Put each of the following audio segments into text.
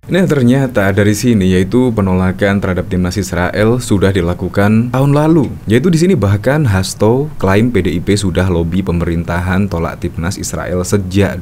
Nah, ternyata dari sini yaitu penolakan terhadap timnas Israel sudah dilakukan tahun lalu. Yaitu di sini bahkan Hasto klaim PDIP sudah lobi pemerintahan tolak timnas Israel sejak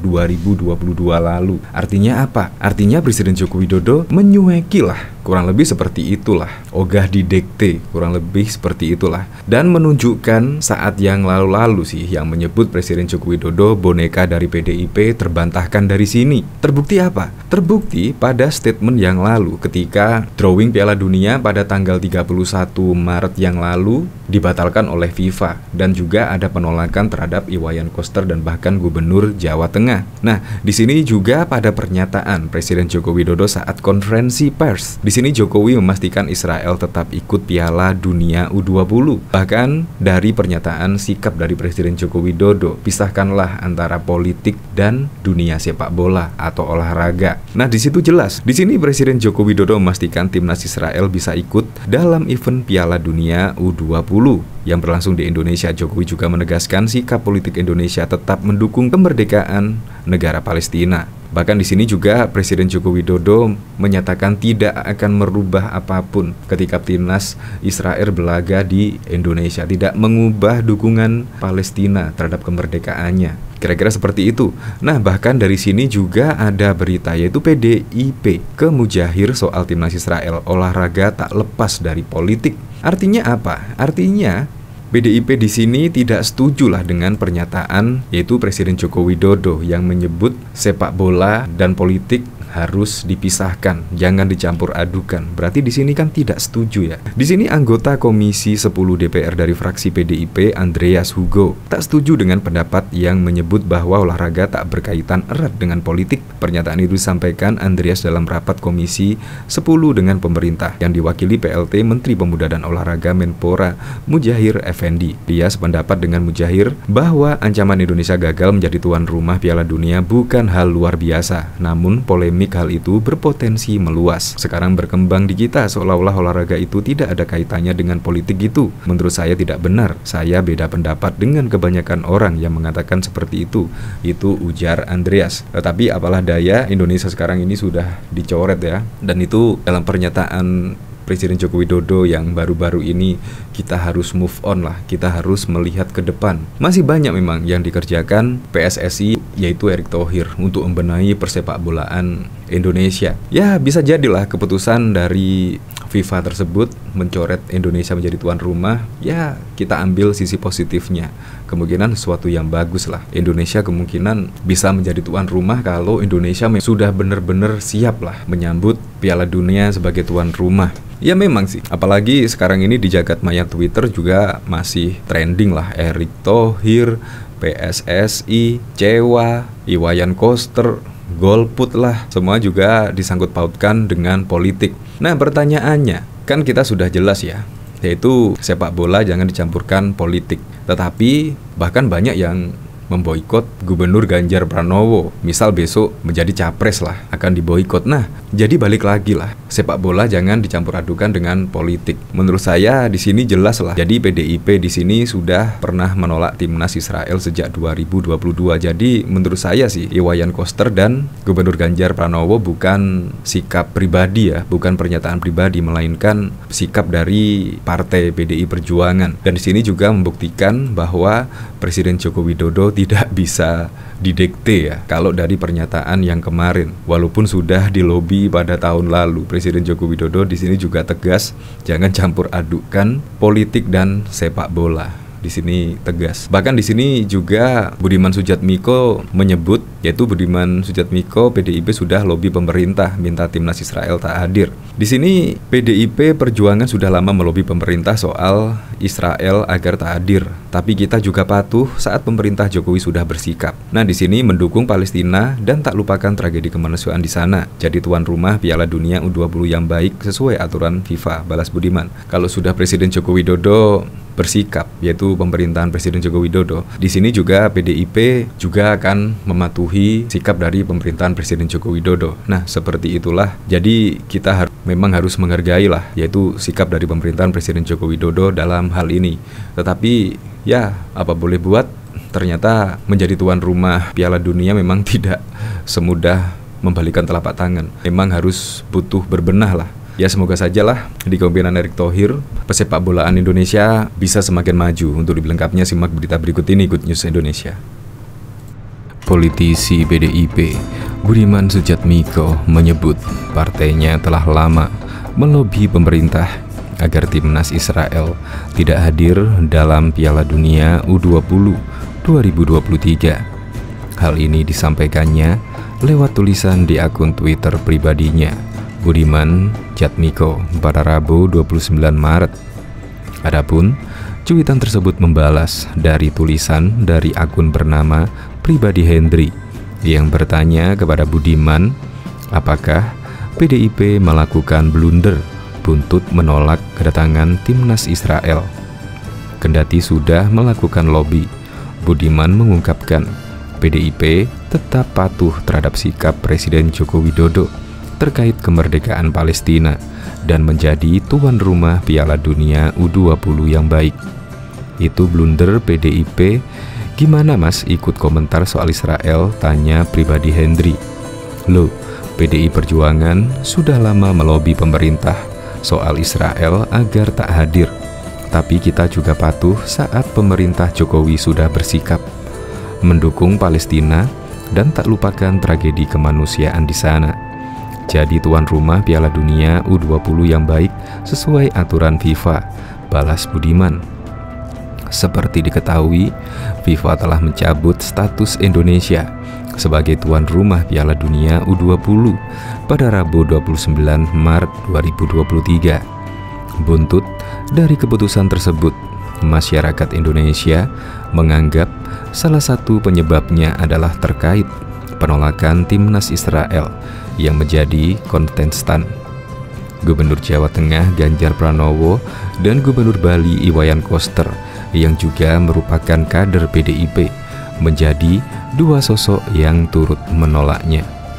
2022 lalu. Artinya apa? Artinya Presiden Joko Widodo menyueki lah. Kurang lebih seperti itulah. Ogah didekte, kurang lebih seperti itulah. Dan menunjukkan saat yang lalu-lalu sih yang menyebut Presiden Joko Widodo boneka dari PDIP terbantahkan dari sini. Terbukti apa? Terbukti pada statement yang lalu ketika drawing Piala Dunia pada tanggal 31 Maret yang lalu dibatalkan oleh FIFA dan juga ada penolakan terhadap Iwayan Koster dan bahkan Gubernur Jawa Tengah. Nah, di sini juga pada pernyataan Presiden Joko Widodo saat konferensi pers. Di sini Jokowi memastikan Israel tetap ikut Piala Dunia U20. Bahkan dari pernyataan sikap dari Presiden Joko Widodo, pisahkanlah antara politik dan dunia sepak bola atau olahraga. Nah, di situ jelas. Di sini Presiden Joko Widodo memastikan timnas Israel bisa ikut dalam event Piala Dunia U20 yang berlangsung di Indonesia. Jokowi juga menegaskan sikap politik Indonesia tetap mendukung kemerdekaan negara Palestina. Bahkan di sini juga Presiden Joko Widodo menyatakan tidak akan merubah apapun ketika timnas Israel berlaga di Indonesia, tidak mengubah dukungan Palestina terhadap kemerdekaannya. Kira-kira seperti itu. Nah, bahkan dari sini juga ada berita yaitu PDIP ke Mujahir soal timnas Israel. Olahraga tak lepas dari politik. Artinya apa? Artinya PDIP di sini tidak setuju lah dengan pernyataan yaitu Presiden Joko Widodo yang menyebut sepak bola dan politik harus dipisahkan, jangan dicampur adukan. Berarti di sini kan tidak setuju ya. Di sini anggota Komisi 10 DPR dari fraksi PDIP Andreas Hugo tak setuju dengan pendapat yang menyebut bahwa olahraga tak berkaitan erat dengan politik. Pernyataan itu disampaikan Andreas dalam rapat Komisi 10 dengan pemerintah yang diwakili PLT Menteri Pemuda dan Olahraga Menpora Mujahir Effendi. Dia sependapat dengan Mujahir bahwa ancaman Indonesia gagal menjadi tuan rumah Piala Dunia bukan hal luar biasa, namun polemik hal itu berpotensi meluas. Sekarang berkembang di kita seolah-olah olahraga itu tidak ada kaitannya dengan politik gitu. Menurut saya tidak benar. Saya beda pendapat dengan kebanyakan orang yang mengatakan seperti itu. Itu ujar Andreas. Tetapi apalah daya, Indonesia sekarang ini sudah dicoret ya. Dan itu dalam pernyataan Presiden Joko Widodo yang baru-baru ini kita harus move on lah, kita harus melihat ke depan. Masih banyak memang yang dikerjakan PSSI yaitu Erick Thohir untuk membenahi persepak bolaan Indonesia. Ya bisa jadilah keputusan dari FIFA tersebut mencoret Indonesia menjadi tuan rumah. Ya kita ambil sisi positifnya, kemungkinan sesuatu yang bagus lah. Indonesia kemungkinan bisa menjadi tuan rumah kalau Indonesia sudah benar-benar siap lah menyambut Piala Dunia sebagai tuan rumah. Ya memang sih, apalagi sekarang ini di jagat maya Twitter juga masih trending lah Erick Thohir, PSSI, Cewa, Iwayan Koster, golput lah, semua juga disangkut pautkan dengan politik. Nah pertanyaannya, kan kita sudah jelas ya, yaitu sepak bola jangan dicampurkan politik. Tetapi bahkan banyak yang memboikot Gubernur Ganjar Pranowo. Misal besok menjadi capres lah, akan diboikot. Nah, jadi balik lagi lah, sepak bola jangan dicampur adukan dengan politik. Menurut saya di sini jelas lah. Jadi PDIP di sini sudah pernah menolak timnas Israel sejak 2022. Jadi menurut saya sih Iwayan Koster dan Gubernur Ganjar Pranowo bukan sikap pribadi ya, bukan pernyataan pribadi, melainkan sikap dari Partai PDI Perjuangan. Dan di sini juga membuktikan bahwa Presiden Joko Widodo tidak bisa didekte ya kalau dari pernyataan yang kemarin. Walaupun sudah dilobi pada tahun lalu, Presiden Joko Widodo di sini juga tegas jangan campur adukan politik dan sepak bola. Di sini tegas. Bahkan di sini juga Budiman Sujatmiko menyebut, yaitu Budiman Sujatmiko PDIP sudah lobi pemerintah minta timnas Israel tak hadir. Di sini PDIP Perjuangan sudah lama melobi pemerintah soal Israel agar tak hadir. Tapi kita juga patuh saat pemerintah Jokowi sudah bersikap. Nah, di sini mendukung Palestina dan tak lupakan tragedi kemanusiaan di sana. Jadi tuan rumah Piala Dunia U20 yang baik sesuai aturan FIFA, balas Budiman. Kalau sudah Presiden Joko Widodo bersikap, yaitu pemerintahan Presiden Joko Widodo, di sini juga PDIP juga akan mematuhi sikap dari pemerintahan Presiden Joko Widodo. Nah, seperti itulah. Jadi kita memang harus menghargai lah, yaitu sikap dari pemerintahan Presiden Joko Widodo dalam hal ini. Tetapi ya, apa boleh buat, ternyata menjadi tuan rumah Piala Dunia memang tidak semudah membalikan telapak tangan. Memang harus butuh berbenah lah. Ya semoga sajalah di kepemimpinan Erick Thohir pesepak bolaan Indonesia bisa semakin maju. Untuk lebih lengkapnya simak berita berikut ini, Good News Indonesia. Politisi PDIP Budiman Sujatmiko menyebut partainya telah lama melobi pemerintah agar timnas Israel tidak hadir dalam Piala Dunia U20 2023. Hal ini disampaikannya lewat tulisan di akun Twitter pribadinya Budiman Sujatmiko pada Rabu 29 Maret. Adapun cuitan tersebut membalas dari tulisan dari akun bernama pribadi Hendry yang bertanya kepada Budiman apakah PDIP melakukan blunder buntut menolak kedatangan timnas Israel. Kendati sudah melakukan lobby, Budiman mengungkapkan PDIP tetap patuh terhadap sikap Presiden Joko Widodo terkait kemerdekaan Palestina dan menjadi tuan rumah Piala Dunia U20 yang baik. Itu blunder PDIP. Gimana mas ikut komentar soal Israel? Tanya pribadi Hendry. Loh, PDI Perjuangan sudah lama melobi pemerintah soal Israel agar tak hadir. Tapi kita juga patuh saat pemerintah Jokowi sudah bersikap mendukung Palestina dan tak lupakan tragedi kemanusiaan di sana. Jadi tuan rumah Piala Dunia U20 yang baik sesuai aturan FIFA, balas Budiman. Seperti diketahui, FIFA telah mencabut status Indonesia sebagai tuan rumah Piala Dunia U20 pada Rabu 29 Maret 2023. Buntut dari keputusan tersebut, masyarakat Indonesia menganggap salah satu penyebabnya adalah terkait penolakan timnas Israel yang menjadi kontestan. Gubernur Jawa Tengah Ganjar Pranowo dan Gubernur Bali Iwayan Koster yang juga merupakan kader PDIP menjadi dua sosok yang turut menolaknya.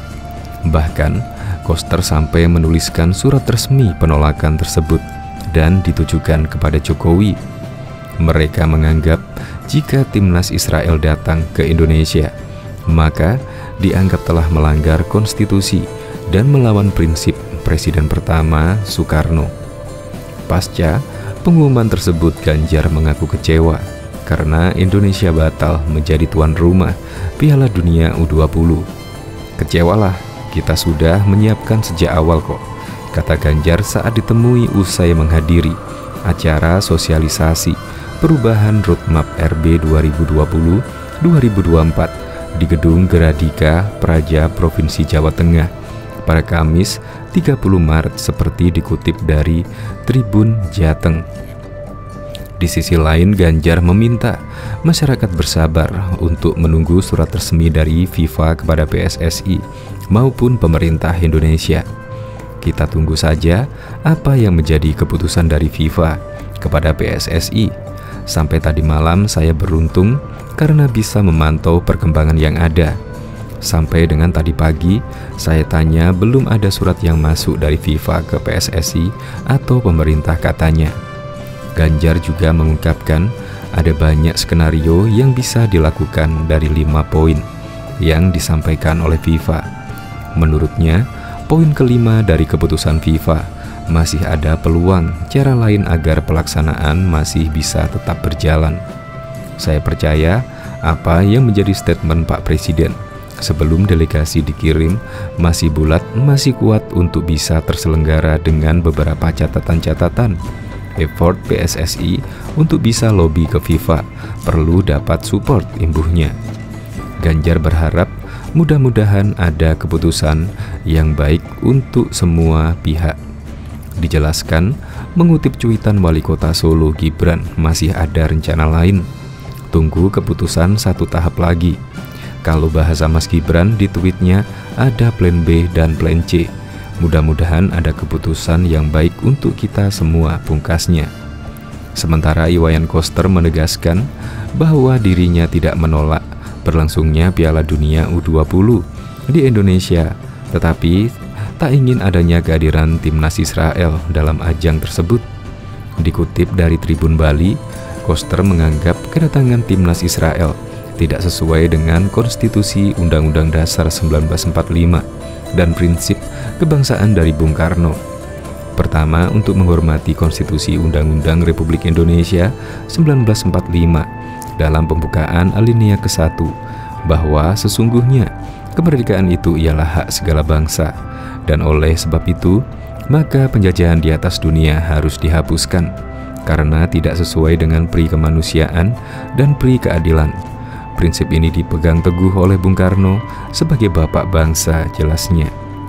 Bahkan Koster sampai menuliskan surat resmi penolakan tersebut dan ditujukan kepada Jokowi. Mereka menganggap jika timnas Israel datang ke Indonesia, maka dianggap telah melanggar konstitusi dan melawan prinsip Presiden pertama Soekarno. Pasca pengumuman tersebut, Ganjar mengaku kecewa karena Indonesia batal menjadi tuan rumah Piala Dunia U20. Kecewalah, kita sudah menyiapkan sejak awal kok, kata Ganjar saat ditemui usai menghadiri acara sosialisasi perubahan roadmap RB 2020-2024 di Gedung Geradika Praja Provinsi Jawa Tengah pada Kamis 30 Maret seperti dikutip dari Tribun Jateng. Di sisi lain, Ganjar meminta masyarakat bersabar untuk menunggu surat resmi dari FIFA kepada PSSI maupun pemerintah Indonesia. Kita tunggu saja apa yang menjadi keputusan dari FIFA kepada PSSI. Sampai tadi malam saya beruntung karena bisa memantau perkembangan yang ada. Sampai dengan tadi pagi, saya tanya belum ada surat yang masuk dari FIFA ke PSSI atau pemerintah, katanya. Ganjar juga mengungkapkan ada banyak skenario yang bisa dilakukan dari 5 poin yang disampaikan oleh FIFA. Menurutnya, poin kelima dari keputusan FIFA, masih ada peluang cara lain agar pelaksanaan masih bisa tetap berjalan. Saya percaya apa yang menjadi statement Pak Presiden sebelum delegasi dikirim masih bulat, masih kuat untuk bisa terselenggara dengan beberapa catatan-catatan. Effort PSSI untuk bisa lobby ke FIFA perlu dapat support, imbuhnya. Ganjar berharap mudah-mudahan ada keputusan yang baik untuk semua pihak. Dijelaskan, mengutip cuitan Wali Kota Solo Gibran, masih ada rencana lain. Tunggu keputusan satu tahap lagi. Kalau bahasa Mas Gibran di tweetnya, ada plan B dan plan C. Mudah-mudahan ada keputusan yang baik untuk kita semua, pungkasnya. Sementara Iwayan Koster menegaskan bahwa dirinya tidak menolak berlangsungnya Piala Dunia U20 di Indonesia, tetapi tak ingin adanya kehadiran timnas Israel dalam ajang tersebut. Dikutip dari Tribun Bali, Koster menganggap kedatangan timnas Israel tidak sesuai dengan Konstitusi Undang-Undang Dasar 1945 dan prinsip kebangsaan dari Bung Karno. Pertama, untuk menghormati Konstitusi Undang-Undang Republik Indonesia 1945 dalam pembukaan alinea ke-1 bahwa sesungguhnya kemerdekaan itu ialah hak segala bangsa, dan oleh sebab itu maka penjajahan di atas dunia harus dihapuskan karena tidak sesuai dengan pri kemanusiaan dan pri keadilan. Prinsip ini dipegang teguh oleh Bung Karno sebagai bapak bangsa, jelasnya.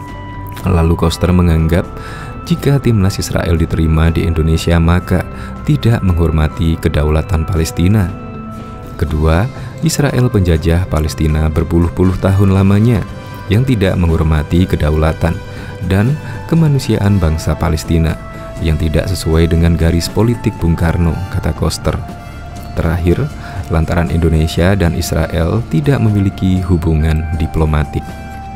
Lalu Koster menganggap jika timnas Israel diterima di Indonesia maka tidak menghormati kedaulatan Palestina. Kedua, Israel penjajah Palestina berpuluh-puluh tahun lamanya yang tidak menghormati kedaulatan dan kemanusiaan bangsa Palestina yang tidak sesuai dengan garis politik Bung Karno, kata Koster. Terakhir, lantaran Indonesia dan Israel tidak memiliki hubungan diplomatik.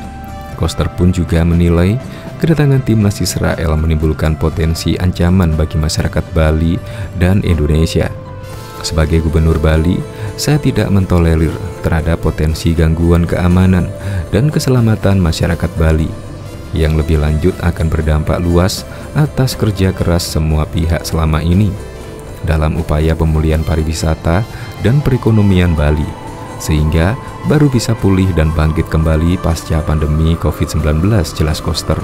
Koster pun juga menilai kedatangan timnas Israel menimbulkan potensi ancaman bagi masyarakat Bali dan Indonesia. Sebagai gubernur Bali, saya tidak mentolerir terhadap potensi gangguan keamanan dan keselamatan masyarakat Bali yang lebih lanjut akan berdampak luas atas kerja keras semua pihak selama ini dalam upaya pemulihan pariwisata dan perekonomian Bali, sehingga baru bisa pulih dan bangkit kembali pasca pandemi COVID-19, jelas Koster.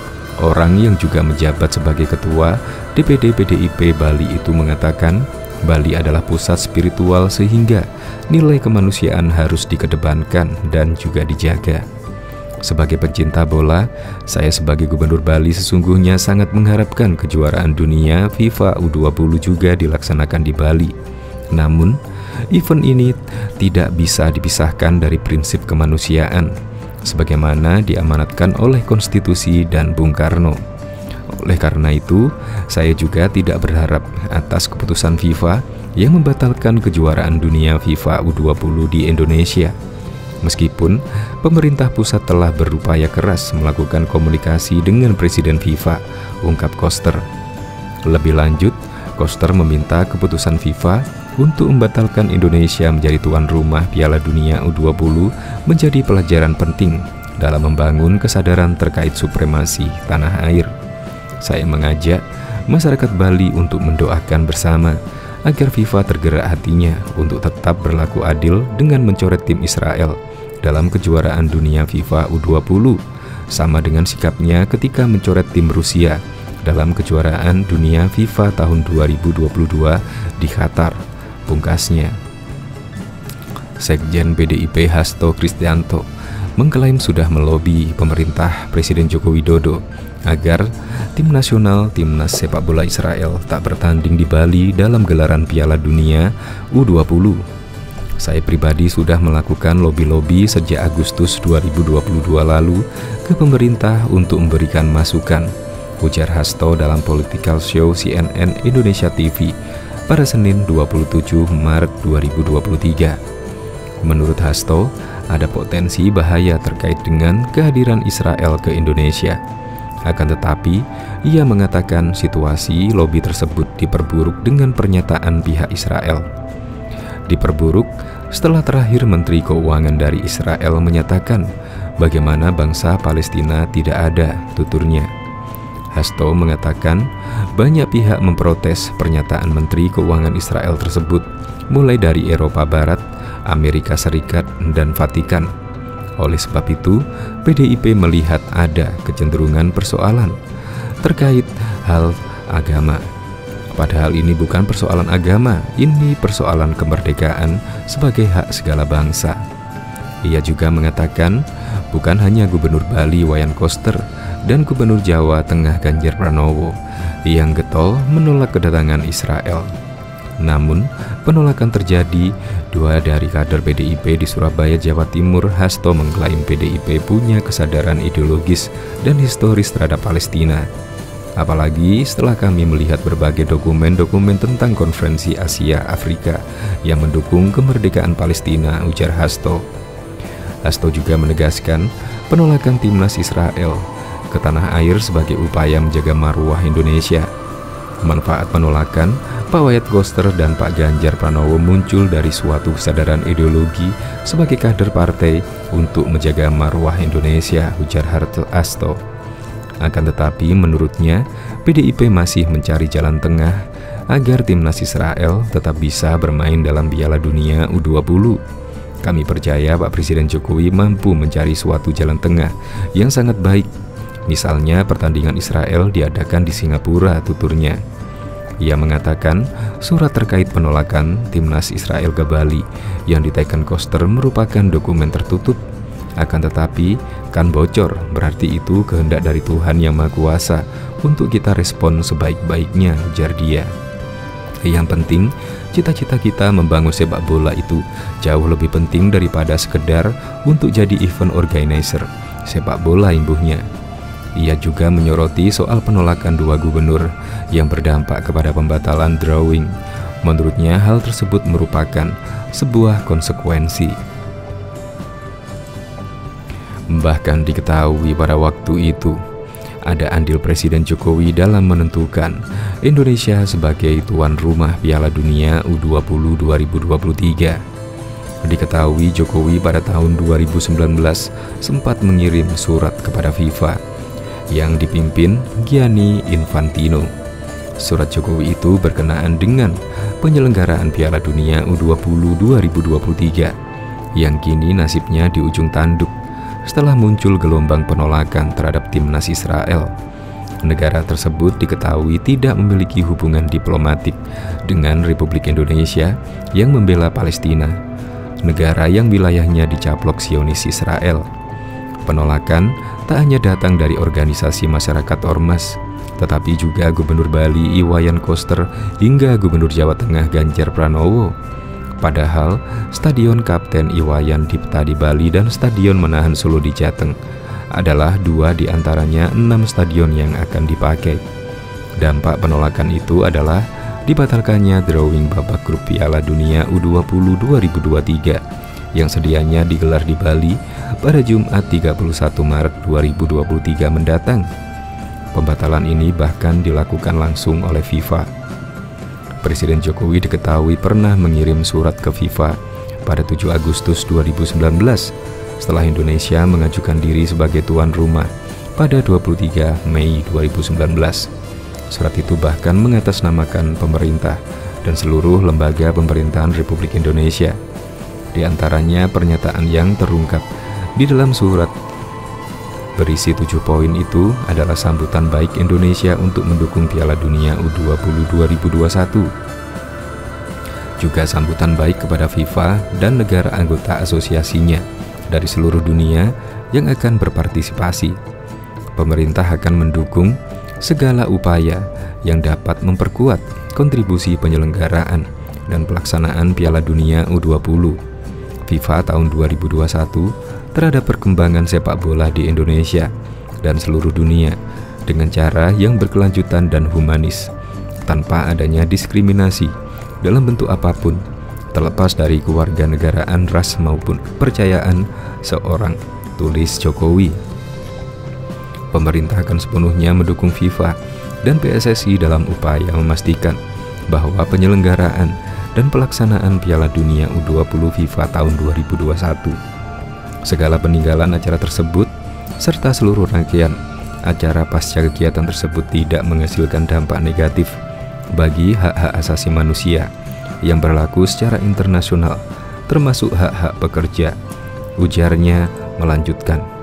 Orang yang juga menjabat sebagai ketua DPD PDIP Bali itu mengatakan Bali adalah pusat spiritual sehingga nilai kemanusiaan harus dikedepankan dan juga dijaga. Sebagai pecinta bola, saya sebagai gubernur Bali sesungguhnya sangat mengharapkan kejuaraan dunia FIFA U20 juga dilaksanakan di Bali. Namun, event ini tidak bisa dipisahkan dari prinsip kemanusiaan sebagaimana diamanatkan oleh Konstitusi dan Bung Karno. Oleh karena itu, saya juga tidak berharap atas keputusan FIFA yang membatalkan kejuaraan dunia FIFA U20 di Indonesia. Meskipun pemerintah pusat telah berupaya keras melakukan komunikasi dengan Presiden FIFA, ungkap Koster. Lebih lanjut, Koster meminta keputusan FIFA untuk membatalkan Indonesia menjadi tuan rumah Piala Dunia U20 menjadi pelajaran penting dalam membangun kesadaran terkait supremasi tanah air. Saya mengajak masyarakat Bali untuk mendoakan bersama agar FIFA tergerak hatinya untuk tetap berlaku adil dengan mencoret tim Israel dalam kejuaraan dunia FIFA U20, sama dengan sikapnya ketika mencoret tim Rusia dalam kejuaraan dunia FIFA tahun 2022 di Qatar, pungkasnya. Sekjen PDIP Hasto Kristianto mengklaim sudah melobi pemerintah Presiden Joko Widodo agar tim nasional timnas sepak bola Israel tak bertanding di Bali dalam gelaran Piala Dunia U20. Saya pribadi sudah melakukan lobi-lobi sejak Agustus 2022 lalu ke pemerintah untuk memberikan masukan, ujar Hasto dalam Political Show CNN Indonesia TV pada Senin 27 Maret 2023. Menurut Hasto, ada potensi bahaya terkait dengan kehadiran Israel ke Indonesia. Akan tetapi, ia mengatakan situasi lobi tersebut diperburuk dengan pernyataan pihak Israel. Diperburuk setelah terakhir Menteri Keuangan dari Israel menyatakan bagaimana bangsa Palestina tidak ada, tuturnya. Hasto mengatakan banyak pihak memprotes pernyataan Menteri Keuangan Israel tersebut, mulai dari Eropa Barat, Amerika Serikat, dan Vatikan. Oleh sebab itu, PDIP melihat ada kecenderungan persoalan terkait hal agama. Padahal ini bukan persoalan agama, ini persoalan kemerdekaan sebagai hak segala bangsa. Ia juga mengatakan bukan hanya Gubernur Bali Wayan Koster dan Gubernur Jawa Tengah Ganjar Pranowo yang getol menolak kedatangan Israel. Namun, penolakan terjadi dua dari kader PDIP di Surabaya, Jawa Timur. Hasto mengklaim PDIP punya kesadaran ideologis dan historis terhadap Palestina. Apalagi setelah kami melihat berbagai dokumen-dokumen tentang Konferensi Asia Afrika yang mendukung kemerdekaan Palestina, ujar Hasto. Hasto juga menegaskan penolakan timnas Israel ke tanah air sebagai upaya menjaga marwah Indonesia. Manfaat penolakan Pak Wyatt Koster dan Pak Ganjar Pranowo muncul dari suatu kesadaran ideologi sebagai kader partai untuk menjaga marwah Indonesia, ujar Hasto. Akan tetapi menurutnya, PDIP masih mencari jalan tengah agar timnas Israel tetap bisa bermain dalam Piala Dunia U20. Kami percaya Pak Presiden Jokowi mampu mencari suatu jalan tengah yang sangat baik. Misalnya pertandingan Israel diadakan di Singapura, tuturnya. Ia mengatakan surat terkait penolakan timnas Israel ke Bali yang diteken Koster merupakan dokumen tertutup. Akan tetapi kan bocor, berarti itu kehendak dari Tuhan Yang Maha Kuasa untuk kita respon sebaik-baiknya, ujar dia. Yang penting, cita-cita kita membangun sepak bola itu jauh lebih penting daripada sekedar untuk jadi event organizer sepak bola, imbuhnya. Ia juga menyoroti soal penolakan 2 gubernur yang berdampak kepada pembatalan drawing. Menurutnya hal tersebut merupakan sebuah konsekuensi. Bahkan diketahui pada waktu itu ada andil Presiden Jokowi dalam menentukan Indonesia sebagai tuan rumah Piala Dunia U20 2023. Diketahui Jokowi pada tahun 2019 sempat mengirim surat kepada FIFA yang dipimpin Gianni Infantino. Surat Jokowi itu berkenaan dengan penyelenggaraan Piala Dunia U20 2023 yang kini nasibnya di ujung tanduk setelah muncul gelombang penolakan terhadap timnas Israel. Negara tersebut diketahui tidak memiliki hubungan diplomatik dengan Republik Indonesia yang membela Palestina, negara yang wilayahnya dicaplok Zionis Israel. Penolakan tak hanya datang dari organisasi masyarakat ormas, tetapi juga Gubernur Bali Iwayan Koster hingga Gubernur Jawa Tengah Ganjar Pranowo. Padahal Stadion Kapten Iwayan Dipta di Bali dan Stadion Manahan Solo di Jateng adalah 2 di antaranya 6 stadion yang akan dipakai. Dampak penolakan itu adalah dibatalkannya drawing babak grup Piala Dunia U20 2023 yang sedianya digelar di Bali pada Jumat 31 Maret 2023 mendatang. Pembatalan ini bahkan dilakukan langsung oleh FIFA. Presiden Jokowi diketahui pernah mengirim surat ke FIFA pada 7 Agustus 2019 setelah Indonesia mengajukan diri sebagai tuan rumah pada 23 Mei 2019. Surat itu bahkan mengatasnamakan pemerintah dan seluruh lembaga pemerintahan Republik Indonesia. Di antaranya pernyataan yang terungkap di dalam surat berisi 7 poin itu adalah sambutan baik Indonesia untuk mendukung Piala Dunia U20 2021. Juga sambutan baik kepada FIFA dan negara anggota asosiasinya dari seluruh dunia yang akan berpartisipasi. Pemerintah akan mendukung segala upaya yang dapat memperkuat kontribusi penyelenggaraan dan pelaksanaan Piala Dunia U20 FIFA tahun 2021 terhadap perkembangan sepak bola di Indonesia dan seluruh dunia dengan cara yang berkelanjutan dan humanis, tanpa adanya diskriminasi dalam bentuk apapun, terlepas dari kewarganegaraan, ras maupun kepercayaan seorang, tulis Jokowi. Pemerintah akan sepenuhnya mendukung FIFA dan PSSI dalam upaya memastikan bahwa penyelenggaraan dan pelaksanaan Piala Dunia U20 FIFA tahun 2021, segala peninggalan acara tersebut, serta seluruh rangkaian acara pasca kegiatan tersebut tidak menghasilkan dampak negatif bagi hak-hak asasi manusia yang berlaku secara internasional, termasuk hak-hak pekerja, ujarnya melanjutkan.